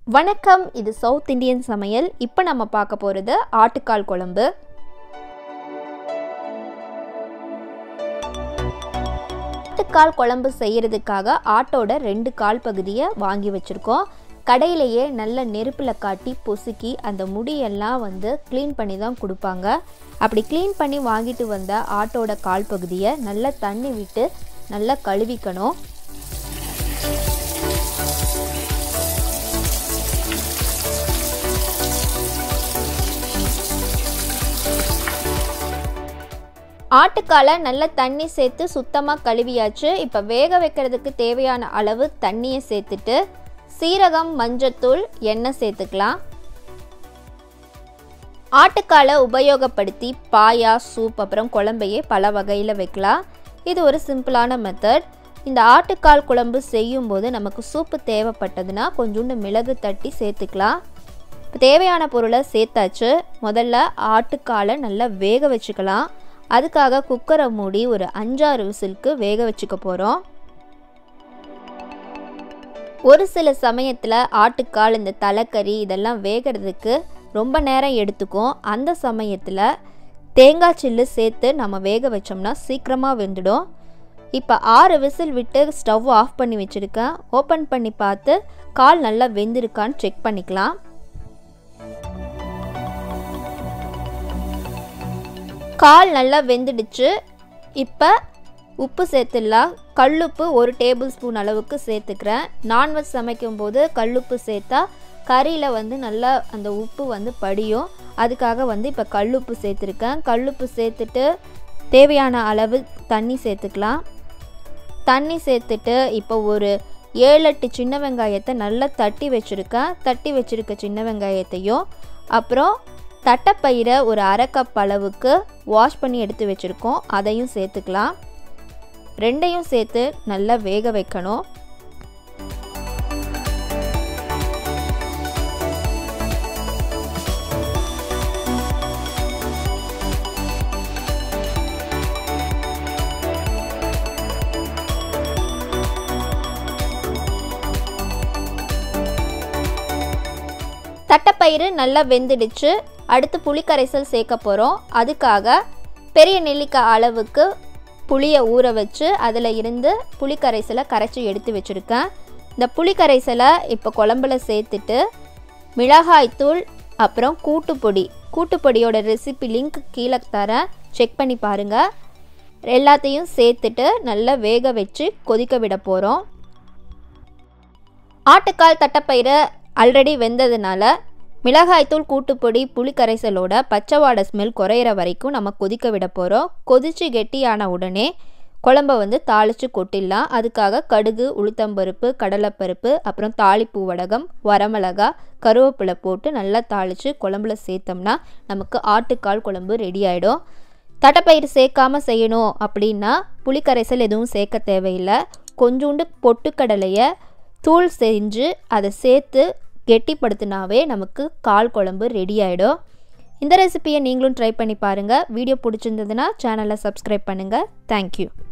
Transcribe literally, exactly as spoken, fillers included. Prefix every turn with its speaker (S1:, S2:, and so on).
S1: வணக்கம், இது south Indian சமையல். இப்போ நம்ம பார்க்க போகிறது ஆட்டுக்கால் குழம்பு. ஆட்டுக்கால் குழம்பு செய்கிறதுக்காக ஆட்டோட ரெண்டு கால் பகுதியை வாங்கி வச்சுருக்கோம். கடையிலேயே நல்ல நெருப்பில் காட்டி பொசுக்கி அந்த முடியெல்லாம் வந்து க்ளீன் பண்ணி தான் கொடுப்பாங்க. அப்படி க்ளீன் பண்ணி வாங்கிட்டு வந்த ஆட்டோட கால் பகுதியை நல்லா தண்ணி விட்டு நல்லா கழுவிக்கணும். ஆட்டுக்காலை நல்லா தண்ணி சேர்த்து சுத்தமாக கழுவியாச்சு. இப்போ வேக வைக்கிறதுக்கு தேவையான அளவு தண்ணியை சேர்த்துட்டு சீரகம், மஞ்சத்தூள், எண்ணெய் சேர்த்துக்கலாம். ஆட்டுக்காலை உபயோகப்படுத்தி பாயா, சூப், அப்புறம் குழம்பையே பல வகையில் வைக்கலாம். இது ஒரு சிம்பிளான மெத்தட். இந்த ஆட்டுக்கால் குழம்பு செய்யும்போது நமக்கு சூப்பு தேவைப்பட்டதுன்னா கொஞ்சோண்டு மிளகு தட்டி சேர்த்துக்கலாம். தேவையான பொருளை சேர்த்தாச்சு. முதல்ல ஆட்டுக்காலை நல்லா வேக வச்சுக்கலாம். அதுக்காக குக்கரை மூடி ஒரு அஞ்சாறு விசிலுக்கு வேக வச்சுக்க போகிறோம். ஒரு சில சமயத்தில் ஆட்டுக்கால், இந்த தலைக்கறி இதெல்லாம் வேகிறதுக்கு ரொம்ப நேரம் எடுத்துக்கும். அந்த சமயத்தில் தேங்காய் சில்லு சேர்த்து நம்ம வேக வச்சோம்னா சீக்கிரமாக வெந்துடும். இப்போ ஆறு விசில் விட்டு ஸ்டவ் ஆஃப் பண்ணி வச்சுருக்கேன். ஓப்பன் பண்ணி பார்த்து கால் நல்லா வெந்திருக்கான்னு செக் பண்ணிக்கலாம். கால் நல்லா வெந்துடுச்சு. இப்போ உப்பு சேர்த்துடலாம். கல்லுப்பு ஒரு டேபிள் ஸ்பூன் அளவுக்கு சேர்த்துக்கிறேன். நான்வெஜ் சமைக்கும்போது கல்லுப்பு சேர்த்தா கறியில் வந்து நல்லா அந்த உப்பு வந்து படியும். அதுக்காக வந்து இப்போ கல்லுப்பு சேர்த்துருக்கேன். கல்லுப்பு சேர்த்துட்டு தேவையான அளவு தண்ணி சேர்த்துக்கலாம். தண்ணி சேர்த்துட்டு இப்போ ஒரு ஏழு எட்டு சின்ன வெங்காயத்தை நல்லா தட்டி வச்சுருக்கேன். தட்டி வச்சுருக்க சின்ன வெங்காயத்தையும் அப்புறம் தட்டைப்பயிரை ஒரு அரை கப் அளவுக்கு வாஷ் பண்ணி எடுத்து வச்சுருக்கோம், அதையும் சேர்த்துக்கலாம். ரெண்டையும் சேர்த்து நல்லா வேக வைக்கணும். தட்டைப்பயிறு நல்லா வெந்துடுச்சு. அடுத்து புளி கரைசல் சேர்க்க போகிறோம். அதுக்காக பெரிய நெல்லிக்காய் அளவுக்கு புளியை ஊற வச்சு அதில் இருந்து புளி கரைசலை கரைச்சி எடுத்து வச்சுருக்கேன். இந்த புளி கரைசலை இப்போ குழம்புல சேர்த்துட்டு மிளகாய்த்தூள், அப்புறம் கூட்டுப்பொடி, கூட்டுப்பொடியோட ரெசிபி லிங்க் கீழே தரேன், செக் பண்ணி பாருங்கள். எல்லாத்தையும் சேர்த்துட்டு நல்லா வேக வச்சு கொதிக்க விட போகிறோம். ஆட்டுக்கால் தட்டைப்பயிறு ஆல்ரெடி வெந்ததுனால மிளகாய்த்தூள், கூட்டுப்பொடி, புளி கரைசலோட பச்சை வாடை ஸ்மெல் குறையிற வரைக்கும் நம்ம கொதிக்க விட போகிறோம். கொதித்து கெட்டியான உடனே குழம்ப வந்து தாளித்து கொட்டிடலாம். அதுக்காக கடுகு, உளுத்தம்பருப்பு, கடலைப்பருப்பு, அப்புறம் தாளிப்பு வடகம், வரமிளகா, கருவேப்பிலை போட்டு நல்லா தாளித்து குழம்புல சேர்த்தோம்னா நமக்கு ஆட்டுக்கால் குழம்பு ரெடி ஆகிடும். தட்டைப்பயிறு சேர்க்காமல் செய்யணும் அப்படின்னா புளி கரைசல் எதுவும் சேர்க்க தேவையில்லை. கொஞ்சோண்டு பொட்டுக்கடலையை தூள் செஞ்சு அதை சேர்த்து கெட்டிப்படுத்தினாவே நமக்கு கால் குழம்பு ரெடி ஆகிடும். இந்த ரெசிபியை நீங்களும் ட்ரை பண்ணி பாருங்கள். வீடியோ பிடிச்சிருந்ததுன்னா சேனலை சப்ஸ்கிரைப் பண்ணுங்கள். தேங்க்யூ.